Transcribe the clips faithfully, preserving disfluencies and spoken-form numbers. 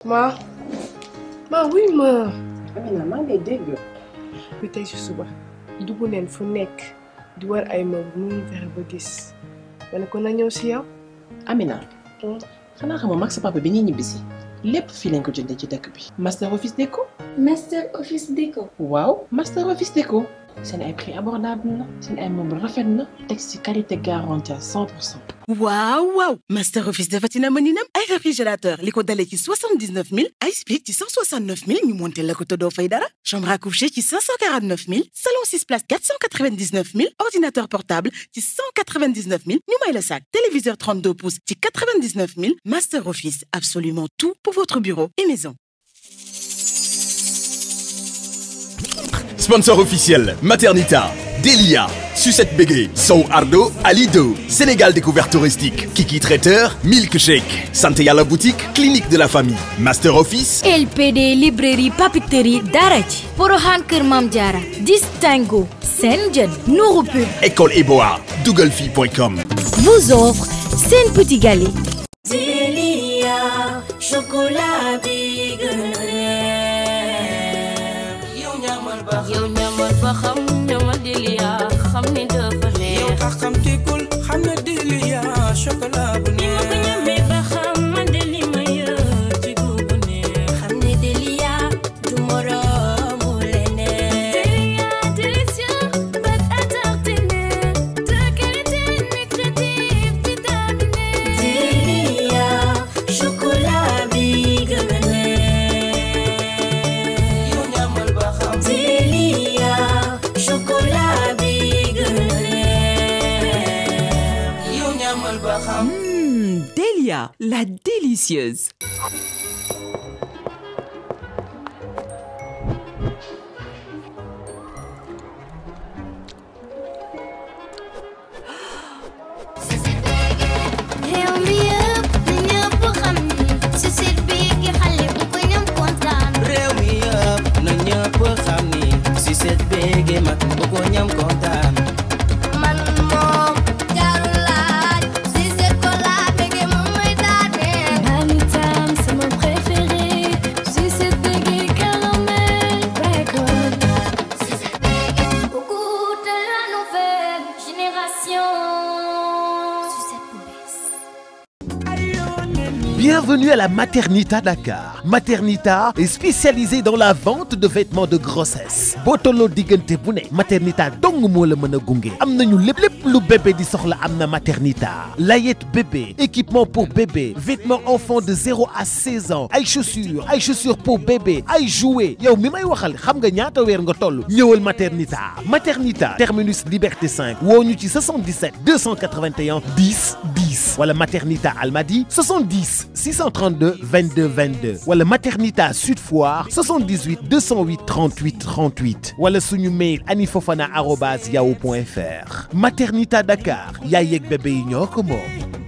Ma ma oui ma. Amina maa ngi lay dégg. bi tey si suba dugg neen fu nekk di war ay ma bu mu fexe ba gis ma ne ko na ñëw si yow. Amina. xanaa xamoo mag sa papa bi ñuy ñibbisi lépp fii lañ ko jëndee ci dëkk bi. Master Office Déco. Master Office Déco. waaw Master Office Déco. seen ay prix abordable na seen ay meubles rafet na teg ci qualité garantie à cent pour cent. waaw waaw Master Office defati na mëninam ay réfrigérateur li ko dalee ci soixante-dix-neuf mille ay split ci cent soixante-neuf mille ñu monté la ko te doo fay dara chambre à coucher ci cinq cent quarante-neuf mille salon six places quatre cent quatre-vingt-dix-neuf mille ordinateur portable ci cent quatre-vingt-dix-neuf mille ñu may la sac téléviseur trente-deux pouces ci quatre-vingt-dix-neuf mille Master Office absolument tout pour votre bureau et maison. Sponsor officiel, Maternita, Delia, Sucette Bégué, Sow Ardo, Alido, Sénégal Découverte Touristique, Kiki Traiteur, Milkshake, Santé à la Boutique, Clinique de la Famille, Master Office, L P D Librairie Papeterie Daraji, Porohan Kër Mam Diara, Distingo, Senjen, Nourou Pub, École Eboa, dougalfi point com vous offre Sen Petit Galet. Delia, chocolat big. yow ñamal ba xam ñamal Delia xam ni dafa neex yow tax xam tikul xam na Delia chocolat bu neex ni ma ko ñamee ba xam man de li ma yër ci guubu neex xam ni Delia du moroomu leneen Delia délicieux but à tartiner de qualité nutritive vitaminée Delia chocolat bi gën a neex yow ñamal ba xam Mmh, Delia, la délicieuse. Bienvenue à la Maternita Dakar. Maternita est spécialisée dans la vente de vêtements de grossesse. boo tolloo diggante bu ne Maternita dong moo la mën a gunge. am nañu lépp lépp lu bébé di soxla am na Maternita. layette bébé, équipement pour bébé, vêtements enfants de zéro à seize ans, ay chaussures, ay chaussures pour bébé, ay jouets. yow mi may waxal xam nga ñaata weer nga toll. ñëwal Maternita. Maternita terminus Liberté cinq woo ñu ci soixante-dix-sept deux cent quatre-vingt-un dix dix wala Maternita Almadies soixante-dix six cent trente-deux vingt-deux vingt-deux wala Maternita Sud Foire soixante-dix-huit deux cent huit trente-huit trente-huit wala suñu mail anifofana arobase yahoo point fr. Maternita Dakar yaay yeeg bébé yi ñoo ko moom.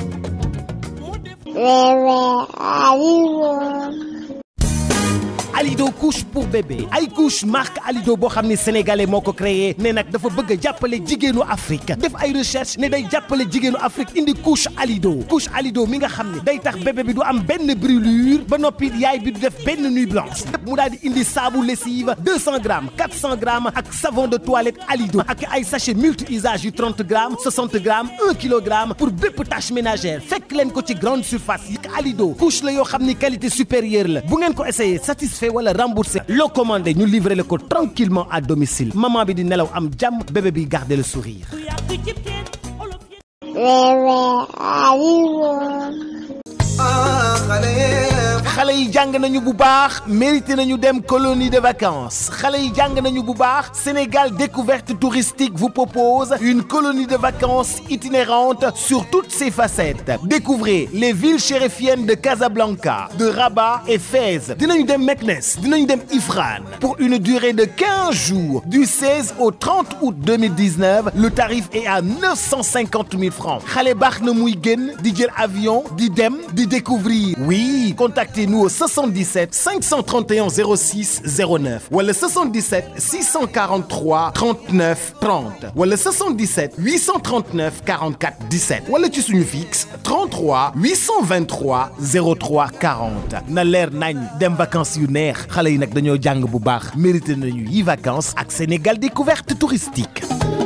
Alido couche pour bébé ay couche marque Alido boo xam ne sénégalais moo ko créé ne nag dafa bëgg a jàppale jigéenu Afrique def ay recherche ne day jàppale jigéenu Afrique indi couche Alido couche Alido mi nga xam ne day tax bébé bi du am benn brûlure ba noppi yaay bi du def benn nuit blanche lépp mu daal di indi saabu lessive deux cents grammes quatre cents grammes ak savon de toilette Alido ak ay sachet multi usage yu trente grammes soixante grammes un kilogramme pour bépp tâche ménagère fekk leen ko ci grande surface yi Alido couche la yoo xam ni qualité supérieure la bu ngeen ko essayé satisfait wala remboursé loo commandé ñu livré le ko tranquillement à domicile maman bi di nelaw am jàmm bébé bi garder le sourire. xale yi jàng nañu bu baax mérité nañu dem colonie de vacances xale yi jàng nañu bu baax Sénégal Découverte Touristique vous propose une colonie de vacances itinérante sur toutes ses facettes. Découvrez les villes chérifiennes de Casablanca, de Rabat et Fès. Dinañu dem Meknès, dinañu dem Ifrane pour une durée de quinze jours du seize au trente août deux mille dix-neuf. Le tarif est à neuf cent cinquante mille francs. Xale baax na muy génn di jël avion di dem di découvrir. Oui, contactez Appelez-nous au soixante-dix-sept cinq cent trente et un zéro six zéro neuf wala soixante-dix-sept six cent quarante-trois trente-neuf trente wala soixante-dix-sept huit cent trente-neuf quarante-quatre dix-sept wala ci suñu fixe trente-trois huit cent vingt-trois zéro trois quarante. na leer nañ dem vacances yu neex xale yi nag dañoo jàng bu baax mérité nañu yi vacances ak Sénégal découverte touristique.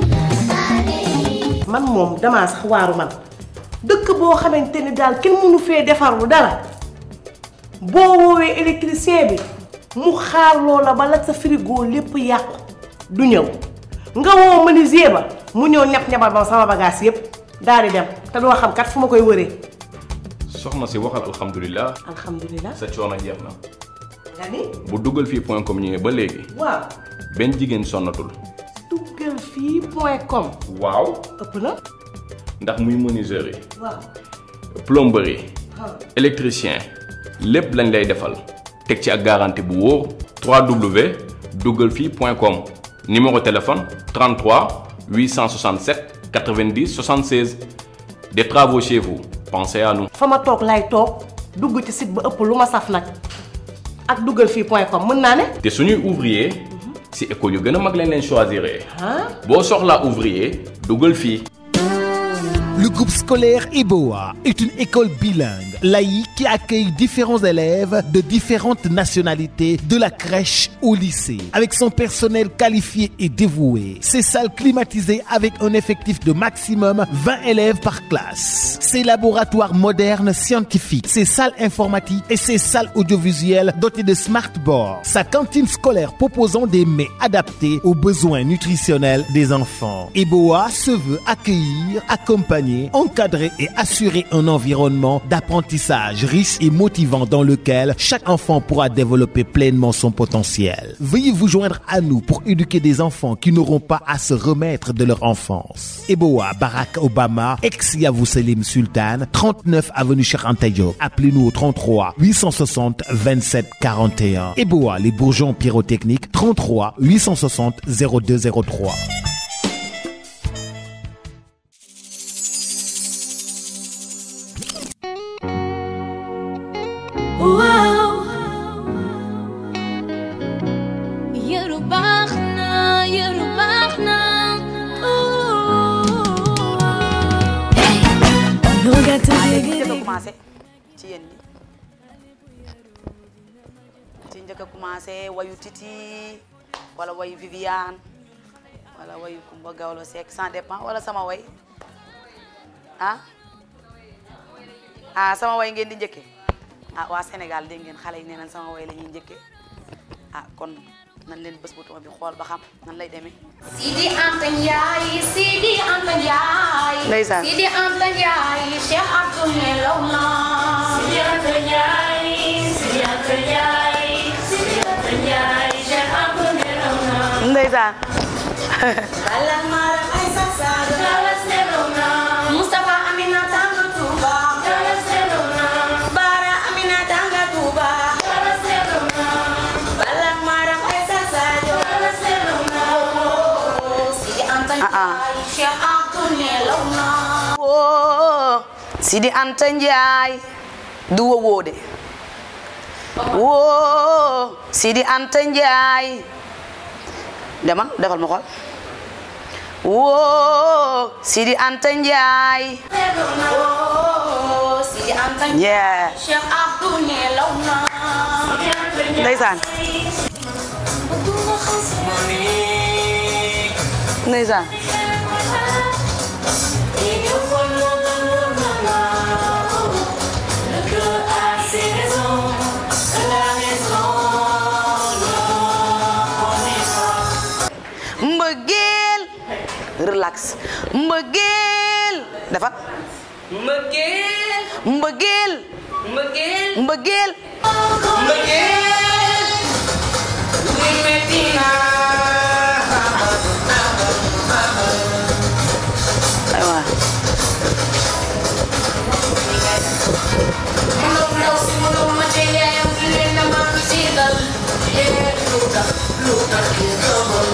man moom damaa sax waaru man dëkk boo xamante ni daal kenn mënu fee defarlu dara boo woowee électricien bi mu xaar loola ba la sa frigo lépp yàqu du ñëw nga woo menuisier ba mu ñëw ñap ñabal ba sama bagage yépp daal di dem te doo xam kat fu ma koy wëree. soxna si waxal alhamdulilah. alhamdulilah sa coono jeex na. nga ni. bu duggal fii point com ñëwee ba léegi. waaw. benn jigéen sonnatul. duggal fii point com. waaw. ëpp na. ndax muy menuiserie yi. waaw. plomberie. électricien. lépp lañ lay defal. teg ci ak garantie bu wóor. w w w point duggal fii point com. numéro téléphone trente-trois huit cent soixante-sept quatre-vingt-dix soixante-seize. des travaux chez vous. pensez à nous. fa ma toog lay toog dugg ci site ba ëpp lu ma saf nag ak duggal fii point com mën naa ne. te suñuy ouvrier. si école yu gën a mag lañ leen choisir. ah. boo soxlaa ouvrier duggal fii. Le groupe scolaire Eboa est une école bilingue, laïque, qui accueille différents élèves de différentes nationalités, de la crèche au lycée. Avec son personnel qualifié et dévoué, ses salles climatisées avec un effectif de maximum vingt élèves par classe, ses laboratoires modernes scientifiques, ses salles informatiques et ses salles audiovisuelles dotées de smartboards, sa cantine scolaire proposant des mets adaptés aux besoins nutritionnels des enfants. Eboa se veut accueillir, accompagner, encadrer et assurer un environnement d'apprentissage riche et motivant dans lequel chaque enfant pourra développer pleinement son potentiel. Veuillez vous joindre à nous pour éduquer des enfants qui n'auront pas à se remettre de leur enfance. Eboa, Barack Obama, ex-Yavuz Selim Sultan, trente-neuf avenue Cheikh Anta Diop. Appelez-nous au trente-trois huit cent soixante vingt-sept quarante et un. Eboa, les bourgeons pyrotechniques, trente-trois huit cent soixante zéro deux zéro trois. Wow. Yëru baax na, yëru baax na. maa ngi njëkk a commencé ci yéen ñi ci njëkk a commencé wayu Titi wala wayu Viviane wala wayu Kumba Gawlo Seck ça dépend wala sama way ah ah sama way ngeen di njëkkee. ah waa Sénégal dégg ngeen xale yi nee nañ sama way la ñuy njëkkee ah kon nan leen bés bu toog bi xool ba xam nan lay demee. Sidi Anta Ndiaye Sidi Anta Ndiaye. ndeysaan Sidi Anta Ndiaye Cheikh Abdou nelaw na. Sidi Anta Ndiaye Sidi Anta Ndiaye Sidi Anta Ndiaye Cheikh Abdou nelaw na. ndeysaan. Bala Maram Aïssa Sall. Galas nelaw na. Moustapha Amina Tanga Touba. Galas nelaw na. Bara Amina Tanga Touba. Galas nelaw na. Bala Maram Aïssa Sall. Galas nelaw na. Sidi Anta Ndiaye Cheikh Abdou nelaw na. woo Sidi Anta Ndiaye du wowoo de woo Sidi Anta Ndiaye demal defal ma xool woo Sidi Anta Ndiaye woo Sidi Anta Ndiaye Cheikh Abdou nelaw na. ndeysaan ndeysaan mbëggeel relax mbëggeel dafa mbëggeel mbëggeel mbëggeel mbëggeel mbëggeel li metti na. aywa Ndaw ndaw si mënul ma ci yaayam di leen na ma si dal. Lu tax lu tax di dogal.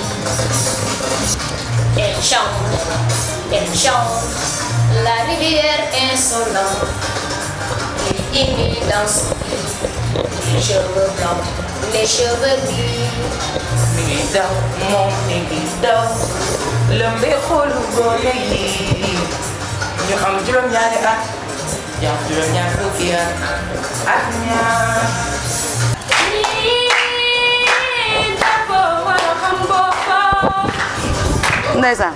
Elle chante, elle chante, la rivière insolente, et imite dans son lit. cheveux blancs, les cheveux gris. mi ngi daw moom mi ngi daw lëmbee xoolu gone yi ñu am juróom-ñaari at jàpp juróom-ñaar fukki at ak ñaar. Nit dafa war a xam boppam. ndeysaan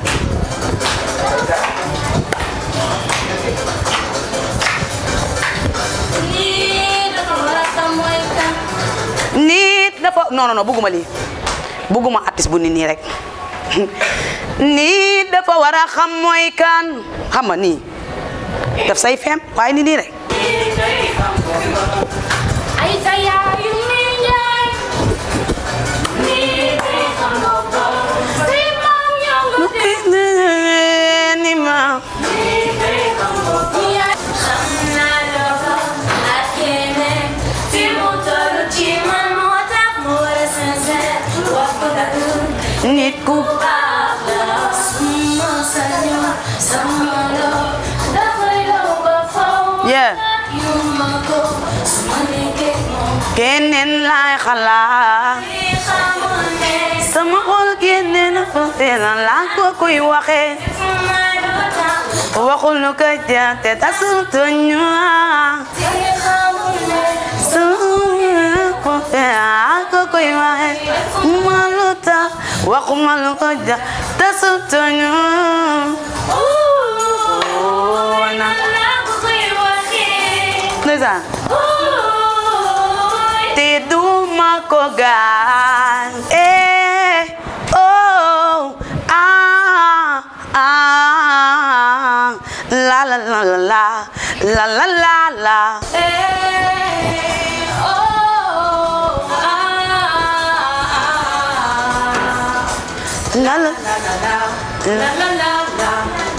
Nit dafa war a xam mooy kan. nit dafa non non non bëgguma lii bëgguma artiste bu nit nii rek nit dafa war a xam mooy kan xam nga nii daf say fem waaye ni nii rek ay tayaayu mi njaay. Nit day xam boppam. Si maam ñoo ngi dégg. ni ma Nit day xam boppam. Xam naa loolu ak keneen. Fi mu toll ci man moo tax mu war a sincère. wax ko dëgg. nit ku baax la. suma sañoon sama loo. dafay law ba faw. Yeah. yu ma ko. su ma nekkee moom. keneen laay xalaat li xamoon ne. sama xol keneen fa feelan laa ko koy waxee fu may ba tax. waxul nu ko jaate tasul toñu li xamoon ne. sama ko feelan ko koy waxee ma lu tax waxuma lu ko jaate tasul toñu na ndeysaan te duma ko gaan eh oh ah ah la la la la la la la la la la la la la la la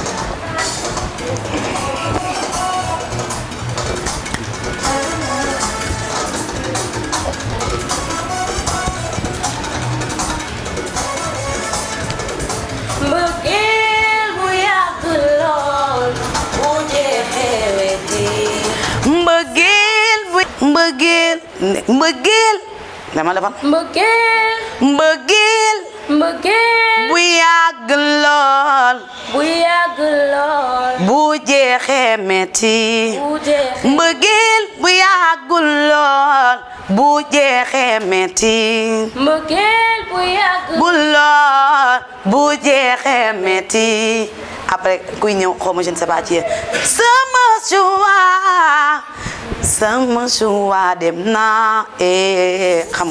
mbëggeel bu yàgg lool bu jeexee weti. mbëggeel bu mbëggeel mbëggeel dama la fa mbëggeel. mbëggeel mbëggeel bu yàgg lool bu yàgg lool bu jeexee metti bu jeexee. mbëggeel bu yàgg lool bu jeexee metti mbëggeel bu yàgg bu lool bu jeexee metti après kuy ñëw xaw ma je ne sais pas ci yéen sama choix sama choix dem na eh xam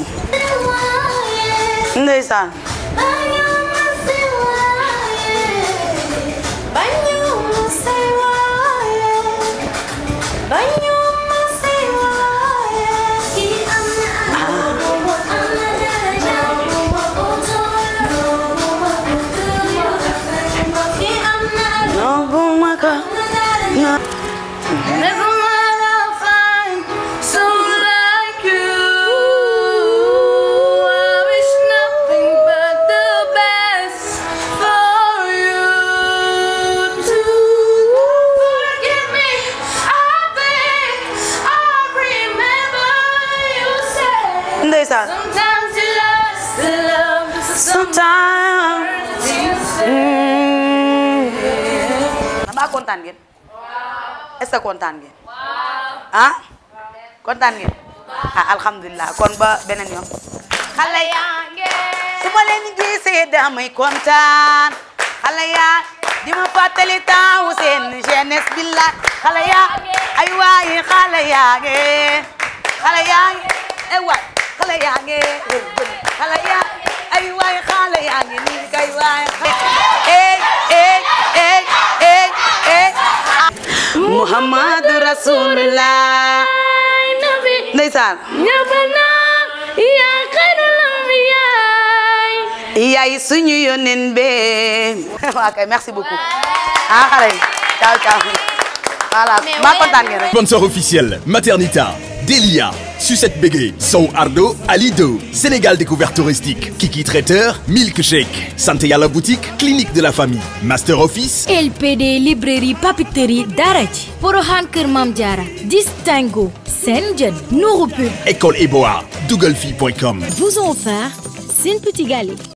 ndeysaan Never mind, I'll find someone like you. I wish nothing but the best for you too. Forgive me, I beg, I remember you said. ndeysaan Sometimes you lost the love, sometimes you say. dama kontaan ngeen est-ce que kontaan ngeen ah kontaan ngeen ah alhamdulilah kon ba beneen yoon xale yaa ngi su ma leen gisee damay kontaan xale yaa di ma fàttali taawu seen jeunesse bi la xale yaa ay waay xale yaa ngi xale yaa ngi ay waay xale yaa ngi xale yaa ay waay xale yaa ngi nii kay waay eh eh eh eh eh Muhammadu Rasulullah ndeysaan ñabana ya kanalam yaay yaay suñu yonen be waa kay merci beaucoup ah xale yi ciao ciao voilà ma kontaan ngeen rek Sponsor officiel Maternita, Delia, Sucette Bégué, Sow Ardo, Alido, Sénégal Découverte Touristique, Kiki Traiteur, Milkshake, Santé Yalla Boutique, Clinique de la Famille, Master Office, L P D librairie papeterie Daraji Porohan Kër Mam Diara Distingo Senjen Nourou Pub École Eboa, Dougalfi point com. vous ont offert Sen Petit Galet.